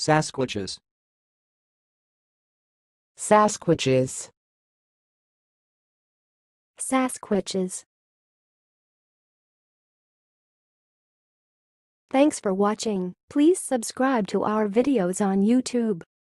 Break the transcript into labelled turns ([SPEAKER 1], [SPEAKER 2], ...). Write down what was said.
[SPEAKER 1] Sasquatches.
[SPEAKER 2] Sasquatches.
[SPEAKER 3] Sasquatches. Thanks for watching. Please subscribe to our videos on YouTube.